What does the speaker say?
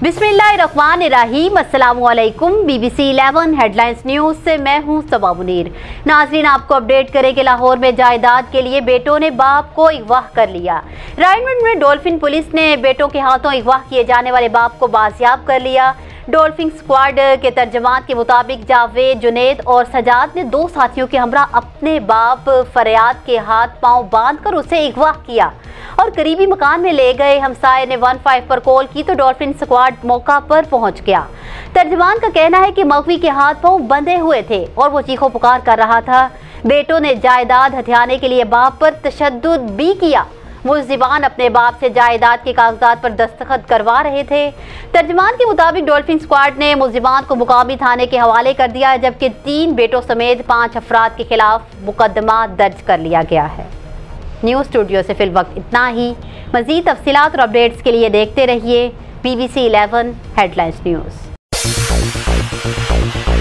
बिस्मिल्लाहिर्रहमानिर्रहीम। अस्सलामुअलैकुम। BBC 11 headlines news से मैं हूं सबा मुनीर। नाज़रीन, आपको अपडेट करें कि लाहौर में जायदाद के लिए बेटों ने बाप को अगवा कर लिया। रायमंड में डॉल्फिन पुलिस ने बेटों के हाथों अगवा किए जाने वाले बाप को बाजियाब कर लिया। डॉल्फिन स्क्वाड के तर्जमान के मुताबिक जावेद, जुनेद और सजाद ने दो साथियों के हमरा अपने बाप फरियाद के हाथ पांव बांधकर उसे अगवा किया और करीबी मकान में ले गए। हमसाये ने 15 पर कॉल की तो डॉल्फिन स्क्वाड मौका पर पहुंच गया। तर्जमान का कहना है कि मगवी के हाथ पांव बंधे हुए थे और वो चीखो पुकार कर रहा था। बेटों ने जायदाद हथियाने के लिए बाप पर तशद्दुद भी किया। मुल्जिमान अपने बाप से जायदाद के कागजात पर दस्तखत करवा रहे थे। तर्जमान के मुताबिक डॉल्फिन स्क्वाड ने मुल्जिमान को मुकामी थाने के हवाले कर दिया, जबकि 3 बेटों समेत 5 अफराद के खिलाफ मुकदमा दर्ज कर लिया गया है। न्यूज़ स्टूडियो से फिल वक्त इतना ही। मज़ीद तफसीलात और अपडेट्स के लिए देखते रहिए BBC 11 हेडलाइंस न्यूज़।